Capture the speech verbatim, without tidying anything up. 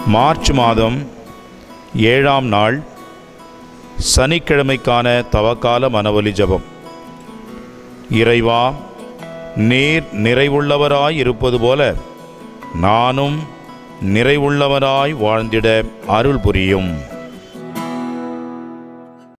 March மாதம் ஏழாம் நாள் சனிக்கிழமைக்கான தவக்கால மனவொலி ஜெபம். இறைவா, நீர் நிறைவுள்ளவராய் இருப்பது போல நானும் நிறைவுள்ளவராய் வாழ்ந்திட அருள் புரியும்.